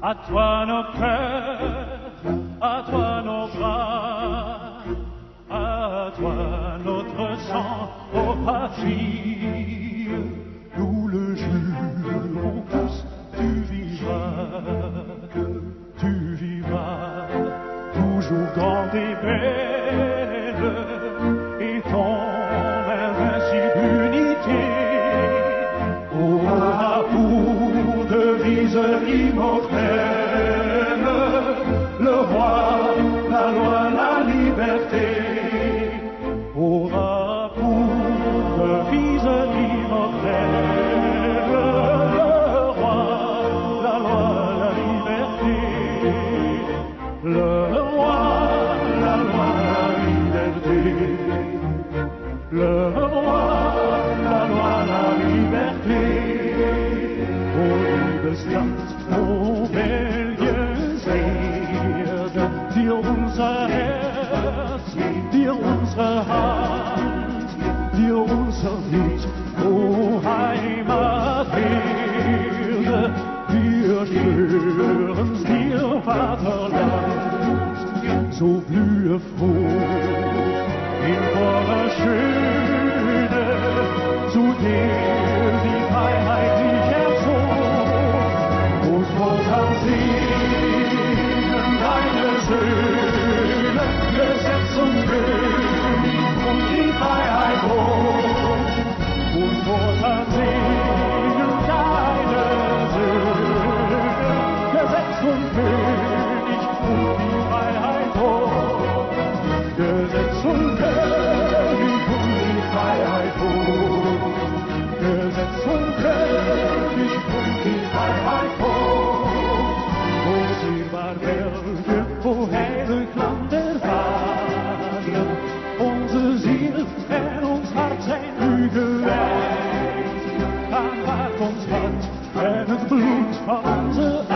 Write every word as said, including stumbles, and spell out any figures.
À toi nos cœurs, à toi nos bras, à toi notre sang, ô patrie. Nous le jurons tous, tu vivras, tu vivras, toujours grande et belle, et ton invincible unité aura pour devise immortelle le roi, la loi, la liberté. Aura pour devise immortelle le roi, la loi, la liberté. Le roi, la loi, la liberté. Le roi, la loi, la liberté. O liebes Land, o Belgiens Erde, dir unser Herz, dir unsere Hand, dir unser Lied, o Heimaterde. Wir schwören's dir, Vaterland, so blühe froh in voller Schöne, zu der die Freiheit dich erzog. Und fortan singen deine Söhne, Gesetz und König und die Freiheit hoch. Und fortan singen deine Söhne, Gesetz und König und die Freiheit hoch. Gesetz und König und die Freiheit hoch. Gesetz und König und die Freiheit hoch. O dierbaar België, o heilig Land der Vader, onze ziel en ons hart zijn u gewijd. Aanvaard ons hart en het bloed van onze